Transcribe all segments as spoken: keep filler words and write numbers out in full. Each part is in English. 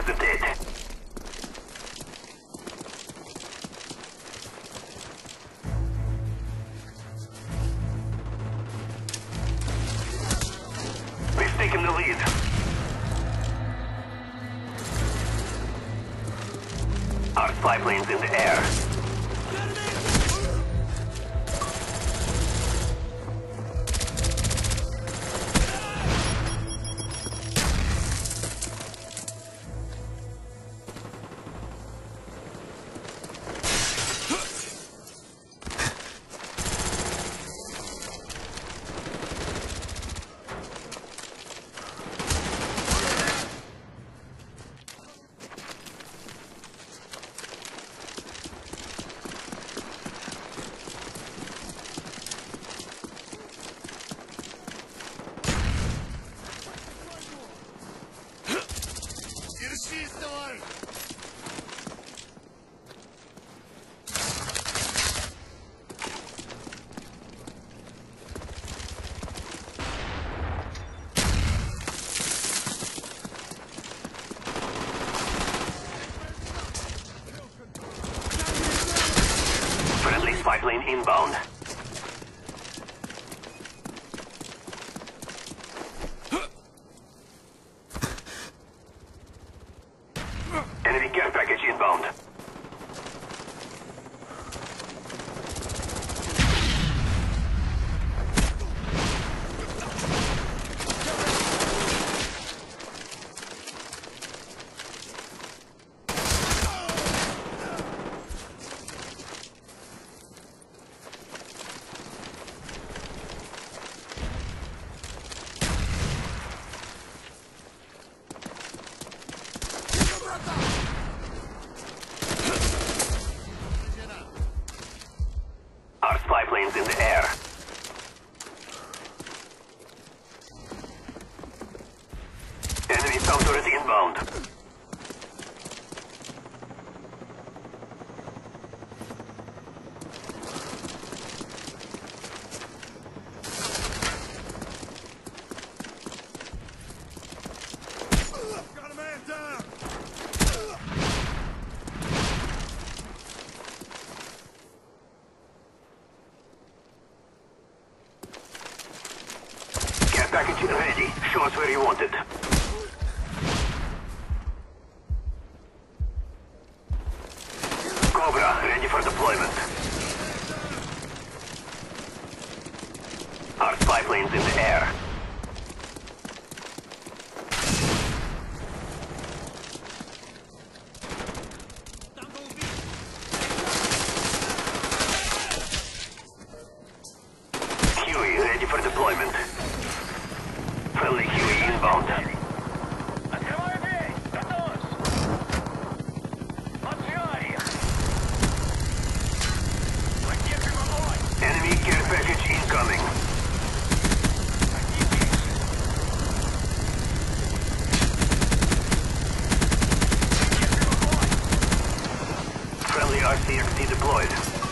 Clear the dead. We've taken the lead. Our spy plane's in the air. Spy plane inbound. Enemy care package inbound. Our spy plane's in the air. Enemy sub turret inbound. Got a man down! Package ready. Show us where you want it. Cobra, ready for deployment. Our spy plane's in the air. Huey, ready for deployment. Friendly Huey inbound. Открываю дверь! Готовь! Поджарь их! Поддержим огонь! Enemy care package incoming. Friendly R C X D deployed.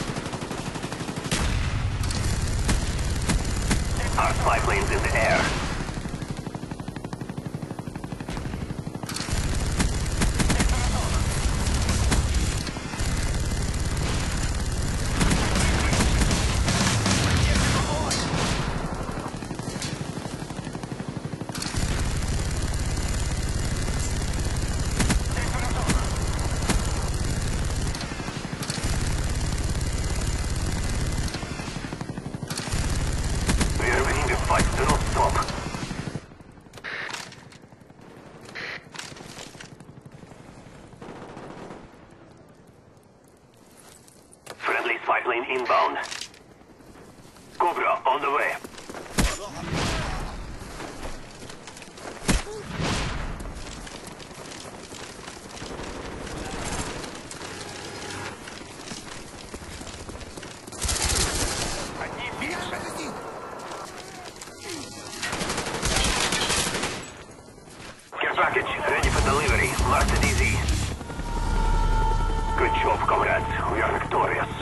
Our spy plane's in the air. Fight, do not stop. Friendly spy plane inbound. Cobra on the way. Package ready for delivery. Marked D Z. Good job, comrades. We are victorious.